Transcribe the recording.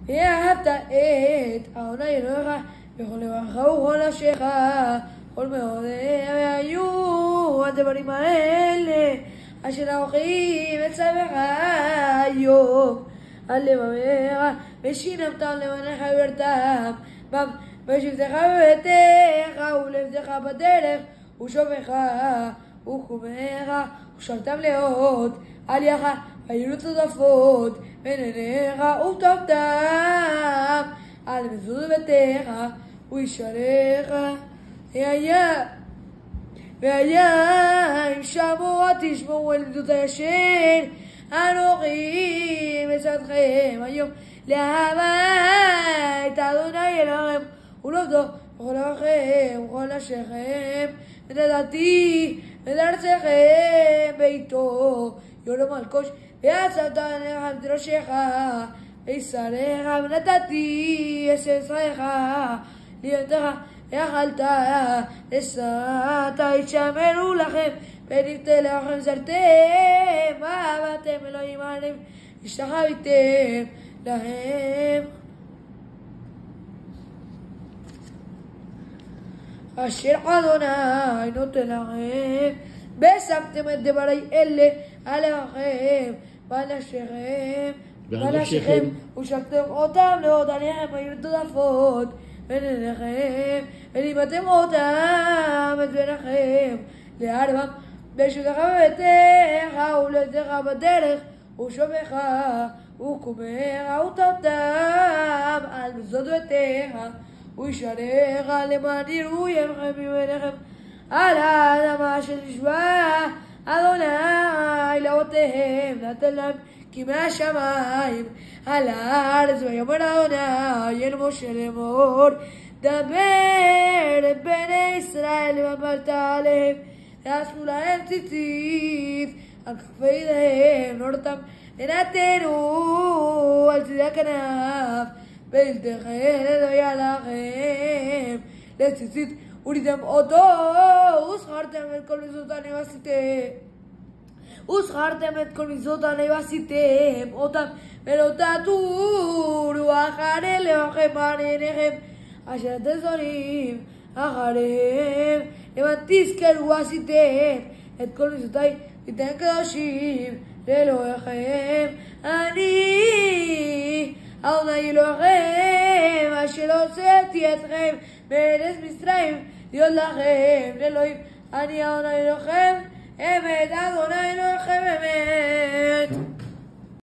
ואהבת את אדוני אלוהיך בכל לבבך ובכל נפשך. כל מאוד היו הדברים האלה אשר אנוכי מצווך היום על לבבך, ושיננתם לבניך ובראתם בם בשבתך בביתך ולבדך בדרך ושובך וקומך ושבתם לאות על יך ויהיו צודפות בין עיניך וכתבתם על מזוז ביתך וישארך. והיה אם שמוע תשמעו אל גדות הישן אנוכי מצווכם היום לאהבה את אדוני אלוהיכם ולעבדו בכל לבבכם ובכל נפשכם ונתתי לארצכם ביתו יום מלקוש ויצאת עליך מדרשך וישריך ונתתי אשר ישריך לידך ואכלת ושאת ישמרו לכם ונפתה לכם זרתם ואהבתם אלוהים עליהם השתחוויתם להם. אשר אדוני נותן לכם ושמתם את דברי אלה על לבבכם ועל נפשכם ושבתם אותם לעוד עליכם היו תודפות בין עיניכם ולימדתם אותם את ביניכם לארבע בשבתך בביתך ולבדך בדרך ושובך וקומך וכתבתם על מזוז ביתך וישארך למען יראו ימיכם ממניכם על האדמה אשר נשבע אדוני לאבותיהם נתן להם כי מהשמיים על הארץ. ויאמר אדוני אל משה לאמור דבר אל בני ישראל ואמרת עליהם ועשו להם ציצית על כף ידיהם נורתם ונתנו על צידי הכנף בלתכם לא לכם לציצית וליתם אותו וזכרתם את כל מצוותיי ועשיתם אותם ולא תטורו אחרי אלוהיכם על עיניכם אשר אתם זונים אחריהם למען תזכרו ועשיתם את כל מצוותיי ותהיו קדושים לאלוהיכם. אני אדוני אלוהיכם אשר הוצאתי אתכם מארץ מצרים להיות לכם לאלוהים. אני אדוני אלוהיכם אמת, אדוני אלוהיכם אמת.